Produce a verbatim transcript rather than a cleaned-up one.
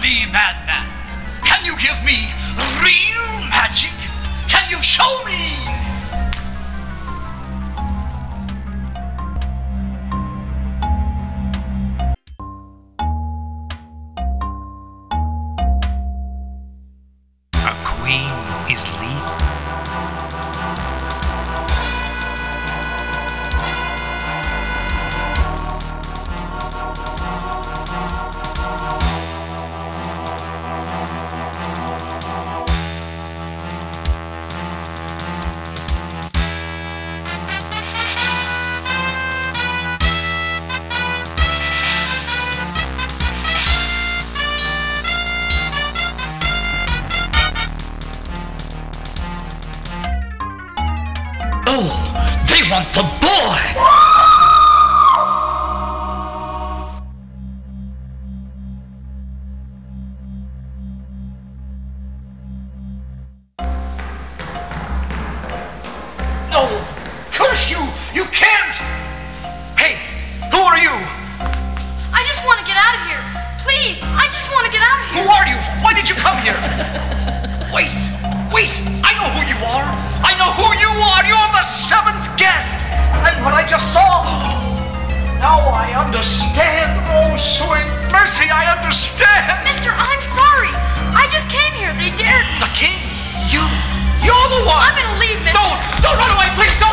me, madman. Can you give me real magic? Can you show me? A queen is lethal. Oh, they want the boy! No! Curse you! You can't! Hey, who are you? I just want to get out of here. Please, I just want to get out of Who here. are you? Why did you come here? Wait, wait! I know who you are! I know who you are! You're the seventh guest! And what I just saw... Now I understand! Oh, sweet mercy, I understand! Mister, I'm sorry. I just came here. They dared me. The king? You... You're the one! I'm gonna leave, mister. No! Don't run away, please!